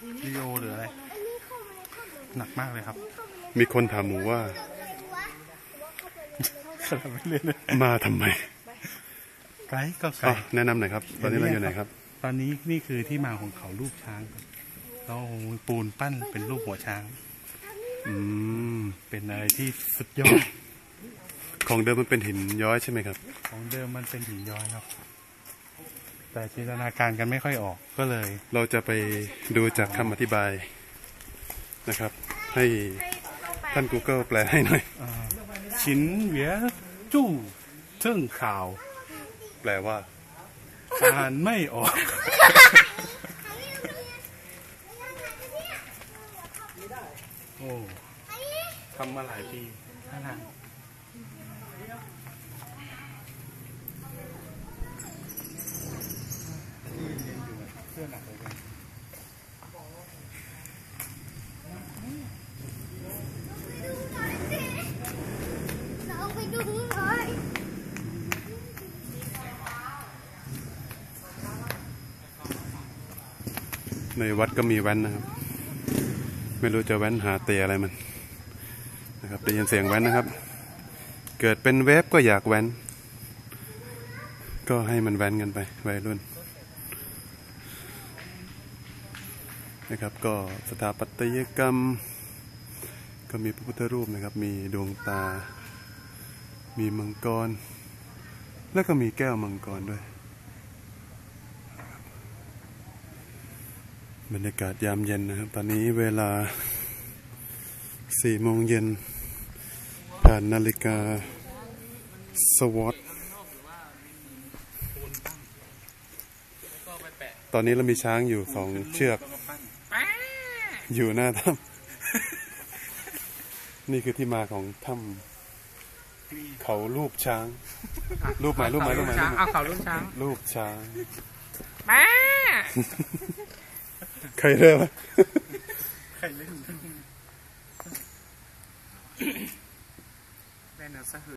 วิดีโอหรืออะไรหนักมากเลยครับมีคนถามหมูว่ามาทำไมไกด์ก็ไกด์แนะนำหน่อยครับตอนนี้เราอยู่ไหนครับตอนนี้นี่คือที่มาของเขารูปช้างแล้วปูนปั้นเป็นรูปหัวช้างเป็นอะไรที่สุดยอดของเดิมมันเป็นหินย้อยใช่ไหมครับของเดิมมันเป็นหินย้อยครับแต่จินตนาการกันไม่ค่อยออกก็เลยเราจะไปดูจากคำอธิบายนะครับให้ท่าน Google แปลให้หน่อยชินเหวียจู้เทิงข่าวแปลว่าอ่านไม่ออกโอ้ทำมาหลายปีท่านเสื้อหนักเลยกันในวัดก็มีแว้นนะครับไม่รู้จะแว้นหาเตะอะไรมันนะครับได้ยินเสียงแว้นนะครับเกิดเป็นเวฟก็อยากแว้นก็ให้มันแว้นกันไปวัยรุ่นนะครับก็สถาปัตยกรรมก็มีพระพุทธรูปนะครับมีดวงตามีมังกรแล้วก็มีแก้วมังกรด้วยบรรยากาศยามเย็นนะครับตอนนี้เวลา4 โมงเย็นผ่านนาฬิกาสวอตตอนนี้เรามีช้างอยู่2 เชือกอยู่หน้าถ้ำนี่คือที่มาของถ้ำเขารูปช้างรูปไหมเอาเขารูปช้างรูปช้างใครเริ่มใครเล่นแม่น่าสะ